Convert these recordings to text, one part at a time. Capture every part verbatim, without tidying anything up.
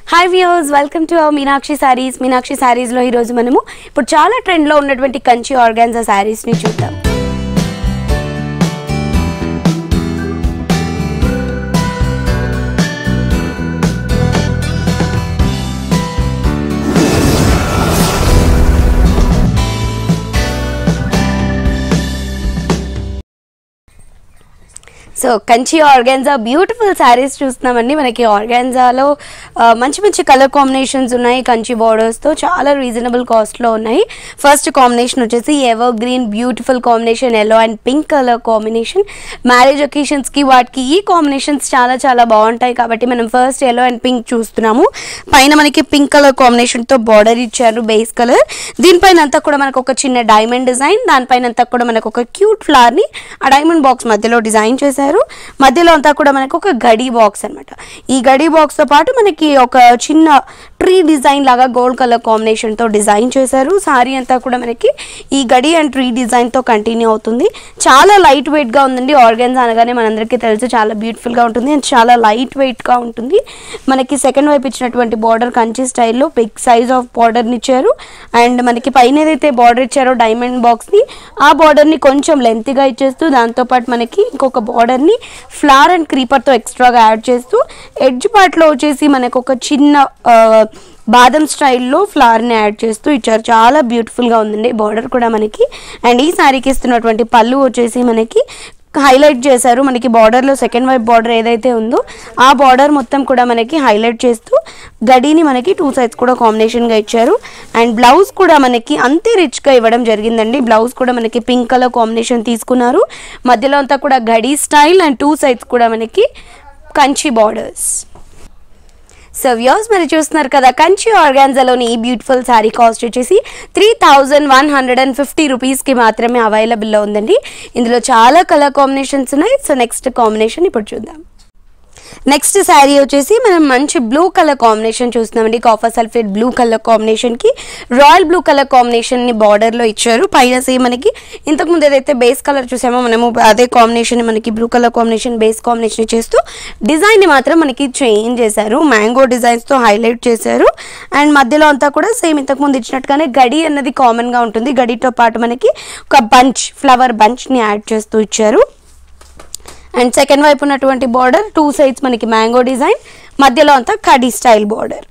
Hi viewers, welcome to our Meenakshi Sarees. Meenakshi Sarees lo ee roju manamu ippudu chaala trend lo unnatuvanti Kanchi Organza Sarees ni chuddam. So Kanchi organza beautiful sarees చూస్తున్నామండి. మనకి ఆర్గాన్జాలో మంచి మంచి colour combinations ఉన్నాయి. కంచి బార్డర్స్తో చాలా reasonable కాస్ట్లో ఉన్నాయి. First combination వచ్చేసి evergreen beautiful combination, yellow and pink colour combination. Marriage ఒకేషన్స్కి వాటికి ఈ కాంబినేషన్స్ చాలా చాలా బాగుంటాయి కాబట్టి మనం ఫస్ట్ ఎల్లో అండ్ పింక్ చూస్తున్నాము. పైన మనకి పింక్ కలర్ కాంబినేషన్తో బార్డర్ ఇచ్చారు, బేస్ కలర్. దీనిపైన అంతా కూడా మనకు ఒక చిన్న డైమండ్ డిజైన్, దానిపైన అంతా కూడా మనకు ఒక క్యూట్ ఫ్లవర్ని ఆ డైమండ్ బాక్స్ మధ్యలో డిజైన్ చేశారు. మధ్యలో అంతా కూడా మనకు ఒక గడి బాక్స్ అనమాట. ఈ గడి బాక్స్ తో పాటు మనకి ఒక చిన్న ట్రీ డిజైన్ లాగా గోల్డ్ కలర్ కాంబినేషన్ తో డిజైన్ చేశారు. సారీ అంతా కూడా మనకి ఈ గడి అండ్ ట్రీ డిజైన్ తో కంటిన్యూ అవుతుంది. చాలా లైట్ వెయిట్ గా ఉందండి. ఆర్గాన్జా అనగానే మనందరికీ తెలుసు చాలా బ్యూటిఫుల్ గా ఉంటుంది అండ్ చాలా లైట్ వెయిట్ గా ఉంటుంది. మనకి సెకండ్ వైపు ఇచ్చినటువంటి బార్డర్ కంచి స్టైల్లో బిగ్ సైజ్ ఆఫ్ బార్డర్ ని ఇచ్చారు. అండ్ మనకి పైన ఏదైతే బార్డర్ ఇచ్చారో డైమండ్ బాక్స్ ని, ఆ బార్డర్ ని కొంచెం లెంత్ గా ఇచ్చేస్తూ దాంతో పాటు మనకి ఇంకొక బార్డర్ ని ఫ్లవర్ అండ్ క్రీపర్ తో ఎక్స్ట్రాగా యాడ్ చేస్తూ ఎడ్జ్ పార్ట్ లో వచ్చేసి మనకు ఒక చిన్న బాదం స్టైల్లో ఫ్లవర్ని యాడ్ చేస్తూ ఇచ్చారు. చాలా బ్యూటిఫుల్గా ఉందండి బార్డర్ కూడా మనకి. అండ్ ఈ శారీకి ఇస్తున్నటువంటి పళ్ళు వచ్చేసి మనకి హైలైట్ చేశారు. మనకి బార్డర్లో సెకండ్ వైపు బార్డర్ ఏదైతే ఉందో ఆ బార్డర్ మొత్తం కూడా మనకి హైలైట్ చేస్తూ గడిని మనకి టూ సైడ్స్ కూడా కాంబినేషన్గా ఇచ్చారు. అండ్ బ్లౌజ్ కూడా మనకి అంతే రిచ్గా ఇవ్వడం జరిగిందండి. బ్లౌజ్ కూడా మనకి పింక్ కలర్ కాంబినేషన్ తీసుకున్నారు. మధ్యలో అంతా కూడా గడి స్టైల్ అండ్ టూ సైడ్స్ కూడా మనకి కంచి బార్డర్స్. సో వ్యూస్ మరి చూస్తున్నారు కదా, కంచి ఆర్గాన్జాలోని ఈ బ్యూటిఫుల్ శారీ కాస్ట్ వచ్చేసి three thousand one hundred and fifty రూపీస్కి మాత్రమే అవైలబుల్లో ఉందండి. ఇందులో చాలా కలర్ కాంబినేషన్స్ ఉన్నాయి. సో నెక్స్ట్ కాంబినేషన్ ఇప్పుడు చూద్దాం. నెక్స్ట్ శారీ వచ్చేసి మనం మంచి బ్లూ కలర్ కాంబినేషన్ చూస్తున్నామండి. కాఫర్ సల్ఫేట్ బ్లూ కలర్ కాంబినేషన్కి రాయల్ బ్లూ కలర్ కాంబినేషన్ని బార్డర్లో ఇచ్చారు. పైన సేమ్ మనకి ఇంతకుముందు ఏదైతే బేస్ కలర్ చూసామో మనము అదే కాంబినేషన్ మనకి blue colour combination base combination చేస్తూ డిజైన్ని మాత్రం మనకి చేంజ్ చేశారు. మ్యాంగో డిజైన్స్తో హైలైట్ చేశారు. అండ్ మధ్యలో అంతా కూడా సేమ్ ఇంతకుముందు ఇచ్చినట్టుగానే గడి అన్నది కామన్గా ఉంటుంది. గడితో పాటు మనకి ఒక బంచ్ ఫ్లవర్ బంచ్ని యాడ్ చేస్తూ ఇచ్చారు. అండ్ సెకండ్ వైపు ఉన్నటువంటి బార్డర్ టూ సైడ్స్ మనకి మ్యాంగో డిజైన్, మధ్యలో అంతా కడీ స్టైల్ బార్డర్.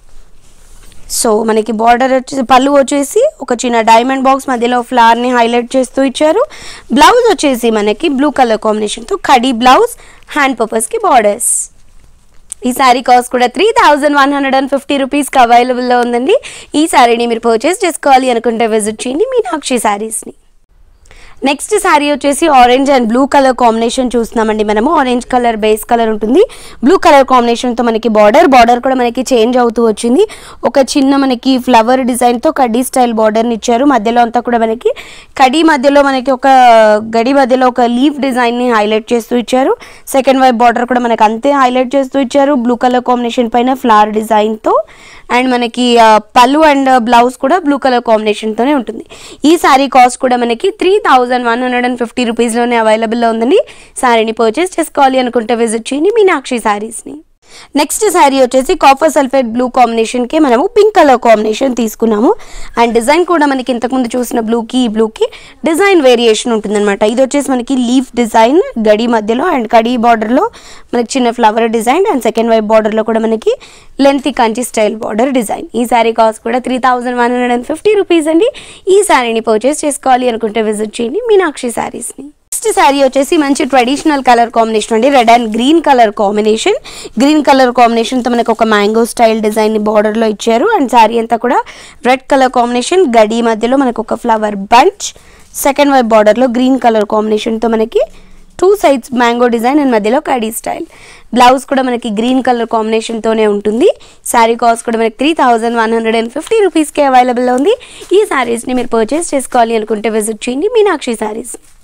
సో మనకి బార్డర్ వచ్చేసి పళ్ళు వచ్చేసి ఒక చిన్న డైమండ్ బాక్స్ మధ్యలో ఫ్లవర్ని హైలైట్ చేస్తూ ఇచ్చారు. బ్లౌజ్ వచ్చేసి మనకి బ్లూ కలర్ కాంబినేషన్తో కడీ బ్లౌజ్, హ్యాండ్ పర్పస్కి బార్డర్స్. ఈ శారీ కాస్ట్ కూడా three thousand one hundred and fifty రూపీస్కి అవైలబుల్లో ఉందండి. ఈ శారీని మీరు పర్చేస్ చేసుకోవాలి అనుకుంటే విజిట్ చేయండి మీనాక్షి శారీస్ని. నెక్స్ట్ శారీ వచ్చేసి orange and blue colour combination చూస్తున్నామండి. మనము ఆరెంజ్ కలర్ బేస్ కలర్ ఉంటుంది, బ్లూ కలర్ కాంబినేషన్తో మనకి బార్డర్ బార్డర్ కూడా మనకి చేంజ్ అవుతూ వచ్చింది. ఒక చిన్న మనకి ఫ్లవర్ డిజైన్తో కడీ స్టైల్ బార్డర్ని ఇచ్చారు. మధ్యలో అంతా కూడా మనకి కడీ మధ్యలో మనకి ఒక గడి మధ్యలో ఒక లీఫ్ డిజైన్ని హైలైట్ చేస్తూ ఇచ్చారు. సెకండ్ వైపు బార్డర్ కూడా మనకి అంతే హైలైట్ చేస్తూ ఇచ్చారు. బ్లూ కలర్ కాంబినేషన్ పైన ఫ్లవర్ డిజైన్తో. అండ్ మనకి పళ్ళు అండ్ బ్లౌజ్ కూడా బ్లూ కలర్ కాంబినేషన్తోనే ఉంటుంది. ఈ శారీ కాస్ట్ కూడా మనకి three thousand one hundred and fifty రూపీస్లోనే అవైలబుల్లో ఉందండి. శారీని పర్చేస్ చేసుకోవాలి అనుకుంటే విజిట్ చేయండి మీనాక్షి శారీస్ని. నెక్స్ట్ శారీ వచ్చేసి కాఫర్ సల్ఫేట్ బ్లూ కాంబినేషన్కి మనము పింక్ కలర్ కాంబినేషన్ తీసుకున్నాము. అండ్ డిజైన్ కూడా మనకి ఇంతకుముందు చూసిన బ్లూకి ఈ బ్లూకి డిజైన్ వేరియేషన్ ఉంటుందన్నమాట. ఇది వచ్చేసి మనకి లీఫ్ డిజైన్ గడి మధ్యలో అండ్ కడీ బార్డర్లో మనకి చిన్న ఫ్లవర్ డిజైన్ అండ్ సెకండ్ వైపు బార్డర్లో కూడా మనకి lengthy Kanchi style border design. ఈ శారీ కాస్ట్ కూడా three thousand one hundred and fifty rupees అండి. ఈ శారీని పర్చేస్ చేసుకోవాలి అనుకుంటే విజిట్ చేయండి మీనాక్షి శారీస్ని. నెక్స్ట్ శారీ వచ్చేసి మంచి ట్రెడిషనల్ కలర్ కాంబినేషన్ అండి. Red and green colour combination. Green colour కాంబినేషన్తో మనకు ఒక మ్యాంగో స్టైల్ డిజైన్ని బార్డర్లో ఇచ్చారు. అండ్ శారీ అంతా కూడా రెడ్ కలర్ కాంబినేషన్, గడి మధ్యలో మనకు ఒక ఫ్లవర్ బంచ్, సెకండ్ వైపు బార్డర్లో గ్రీన్ కలర్ కాంబినేషన్తో మనకి two sides mango design and మధ్యలో కడీ స్టైల్. బ్లౌజ్ కూడా మనకి గ్రీన్ కలర్ కాంబినేషన్తోనే ఉంటుంది. శారీ కాస్ట్ కూడా మనకి three thousand one hundred and fifty రూపీస్కే అవైలబుల్లో ఉంది. ఈ శారీస్ని మీరు పర్చేస్ చేసుకోవాలి అనుకుంటే విజిట్ చేయండి మీనాక్షి శారీస్.